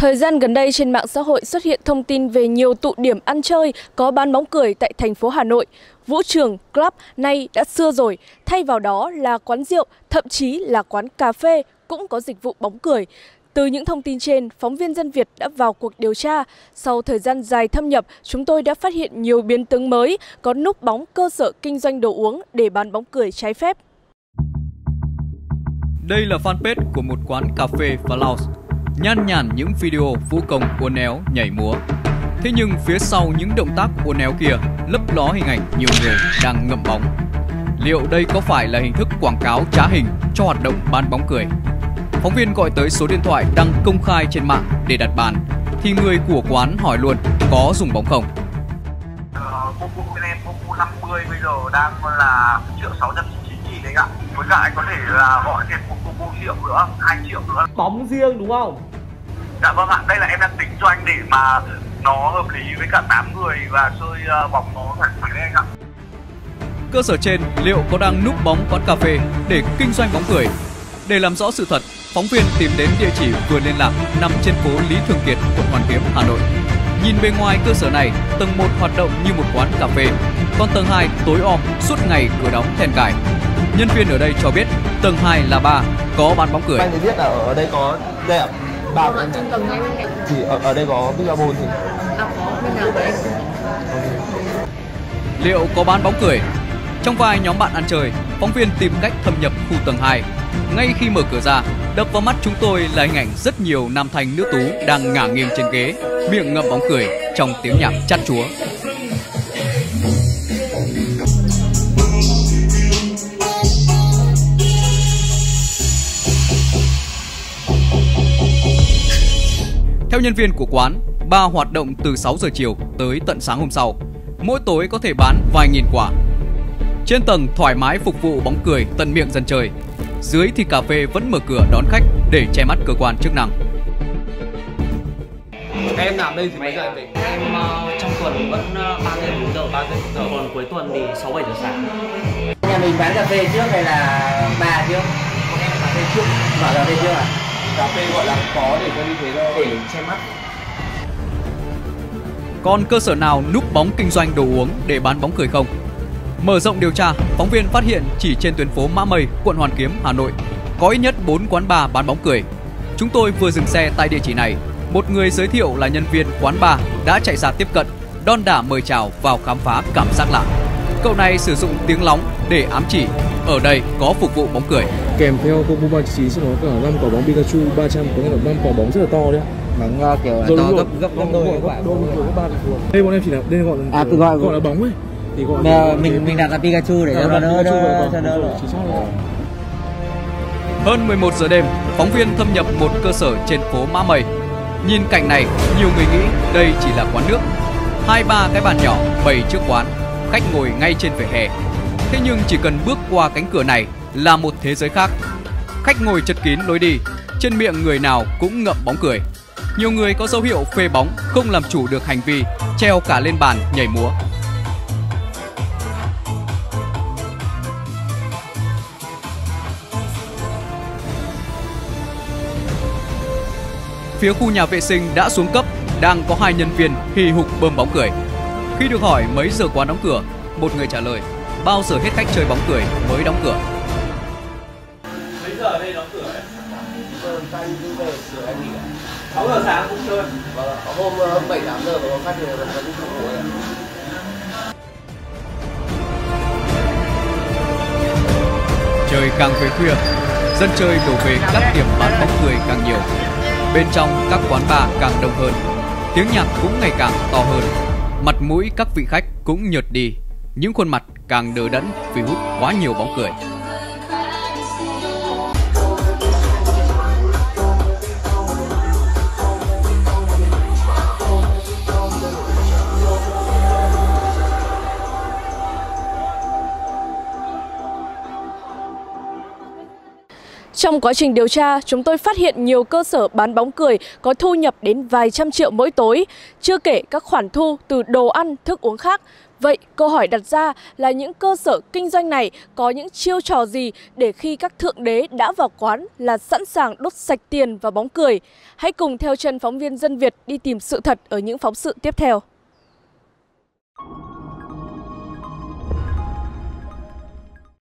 Thời gian gần đây trên mạng xã hội xuất hiện thông tin về nhiều tụ điểm ăn chơi có bán bóng cười tại thành phố Hà Nội. Vũ trường, club nay đã xưa rồi, thay vào đó là quán rượu, thậm chí là quán cà phê cũng có dịch vụ bóng cười. Từ những thông tin trên, phóng viên Dân Việt đã vào cuộc điều tra. Sau thời gian dài thâm nhập, chúng tôi đã phát hiện nhiều biến tướng mới có núp bóng cơ sở kinh doanh đồ uống để bán bóng cười trái phép. Đây là fanpage của một quán cà phê và lounge, nhan nhản những video vũ công uốn éo nhảy múa. Thế nhưng phía sau những động tác uốn éo kia lấp ló hình ảnh nhiều người đang ngậm bóng. Liệu đây có phải là hình thức quảng cáo trá hình cho hoạt động bán bóng cười? Phóng viên gọi tới số điện thoại đăng công khai trên mạng để đặt bàn, thì người của quán hỏi luôn có dùng bóng không. Combo bên em combo 50 bây giờ đang là 1.699.000 đấy ạ. Với cả anh có thể là gọi thêm một combo triệu nữa, 2 triệu nữa. Bóng riêng đúng không? Dạ vâng ạ, đây là em đang tính cho anh để mà nó hợp lý với cả 8 người và chơi bóng nó thoải mái đấy anh ạ. Cơ sở trên liệu có đang núp bóng quán cà phê để kinh doanh bóng cười? Để làm rõ sự thật, phóng viên tìm đến địa chỉ vừa liên lạc nằm trên phố Lý Thường Kiệt, quận Hoàn Kiếm, Hà Nội. Nhìn bề ngoài cơ sở này, tầng 1 hoạt động như một quán cà phê, còn tầng 2 tối om suốt ngày cửa đóng then cài. Nhân viên ở đây cho biết tầng 2 là bar, có bán bóng cười. Anh biết là ở đây có đây ạ. Bar trong tầng ngay bên cạnh. Thì ở đây có Billabong thì. Có bên nào vậy? Liệu có bán bóng cười? Trong vai nhóm bạn ăn chơi, phóng viên tìm cách thâm nhập khu tầng 2. Ngay khi mở cửa ra, đập vào mắt chúng tôi là hình ảnh rất nhiều nam thanh nữ tú đang ngả nghiêng trên ghế, miệng ngậm bóng cười trong tiếng nhạc chát chúa. Theo nhân viên của quán, bar hoạt động từ 6 giờ chiều tới tận sáng hôm sau. Mỗi tối có thể bán vài nghìn quả. Trên tầng thoải mái phục vụ bóng cười tận miệng dân chơi. Dưới thì cà phê vẫn mở cửa đón khách để che mắt cơ quan chức năng. Em làm đây thì mấy giờ về? Em trong tuần vẫn 3 đến 4 giờ, còn cuối tuần thì 6-7 giờ sáng. Nhà mình bán cà phê trước hay là bà trước? Em cà phê trước. Mở cà phê trước à? Cà phê gọi là có để cho như thế thôi. Để che mắt. Còn cơ sở nào núp bóng kinh doanh đồ uống để bán bóng cười không? Mở rộng điều tra, phóng viên phát hiện chỉ trên tuyến phố Mã Mây, quận Hoàn Kiếm, Hà Nội có ít nhất 4 quán bar bán bóng cười. Chúng tôi vừa dừng xe tại địa chỉ này, một người giới thiệu là nhân viên quán bar đã chạy ra tiếp cận, đon đả mời chào vào khám phá cảm giác lạ. Cậu này sử dụng tiếng lóng để ám chỉ ở đây có phục vụ bóng cười. Kèm theo combo 39 sẽ có cả 5 quả bóng Pikachu 300, có nghĩa là 5 quả bóng rất là to đấy ạ. Bóng kiểu là to gấp đôi các bạn. Đây bọn em chỉ là đây gọi là bóng ấy. Thì gọi mình đặt là Pikachu để cho nó đỡ. Hơn 11 giờ đêm, phóng viên thâm nhập một cơ sở trên phố Mã Mây. Nhìn cảnh này, nhiều người nghĩ đây chỉ là quán nước. 2-3 cái bàn nhỏ bày trước quán, khách ngồi ngay trên vỉa hè. Thế nhưng chỉ cần bước qua cánh cửa này là một thế giới khác. Khách ngồi chật kín lối đi, trên miệng người nào cũng ngậm bóng cười. Nhiều người có dấu hiệu phê bóng không làm chủ được hành vi, treo cả lên bàn nhảy múa. Phía khu nhà vệ sinh đã xuống cấp, đang có 2 nhân viên hì hục bơm bóng cười. Khi được hỏi mấy giờ quán đóng cửa, một người trả lời bao giờ hết khách chơi bóng cười mới đóng cửa. Mấy giờ đây đóng cửa đấy? Ta đi về sửa anh nghỉ ạ. 6 giờ sáng cũng chơi. Vâng, có hôm 7-8 giờ mà có khách thì vẫn đi ngủ rồi. Trời càng về khuya, dân chơi đổ về các điểm bán bóng cười càng nhiều. Bên trong các quán bar càng đông hơn, tiếng nhạc cũng ngày càng to hơn. Mặt mũi các vị khách cũng nhợt đi, những khuôn mặt càng đờ đẫn vì hút quá nhiều bóng cười. Trong Trong quá trình điều tra, chúng tôi phát hiện nhiều cơ sở bán bóng cười có thu nhập đến vài trăm triệu mỗi tối, chưa kể các khoản thu từ đồ ăn, thức uống khác. Vậy câu hỏi đặt ra là những cơ sở kinh doanh này có những chiêu trò gì để khi các thượng đế đã vào quán là sẵn sàng đốt sạch tiền vào bóng cười? Hãy cùng theo chân phóng viên Dân Việt đi tìm sự thật ở những phóng sự tiếp theo.